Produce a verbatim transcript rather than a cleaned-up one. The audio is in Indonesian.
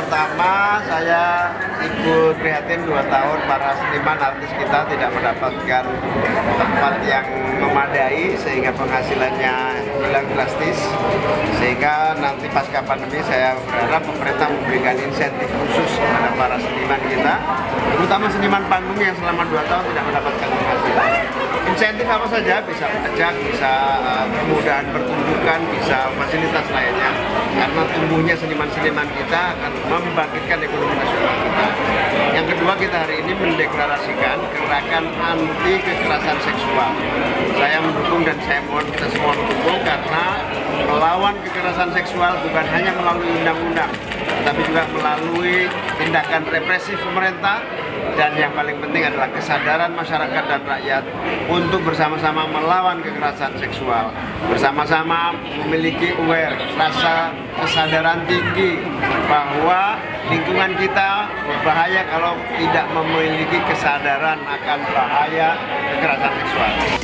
pertama saya ikut prihatin dua tahun para seniman artis kita tidak mendapatkan tempat yang memadai sehingga penghasilannya hilang drastis. Sehingga nanti pasca pandemi saya berharap pemerintah memberikan insentif khusus kepada para seniman kita, terutama seniman panggung yang selama dua tahun tidak mendapatkan penghasilan. Insentif apa saja, bisa pajak, bisa uh, kemudahan pertunjukan, bisa fasilitas lainnya, karena tumbuhnya seniman-seniman kita akan membangkitkan ekonomi nasional kita. Yang kedua, kita hari ini mendeklarasikan gerakan anti kekerasan seksual. Saya mendukung dan saya mohon kita semua mendukung, karena melawan kekerasan seksual bukan hanya melalui undang-undang, tetapi juga melalui tindakan represif pemerintah, dan yang paling penting adalah kesadaran masyarakat dan rakyat untuk bersama-sama melawan kekerasan seksual, bersama-sama memiliki aware, rasa kesadaran tinggi bahwa lingkungan kita berbahaya kalau tidak memiliki kesadaran akan bahaya kekerasan seksual.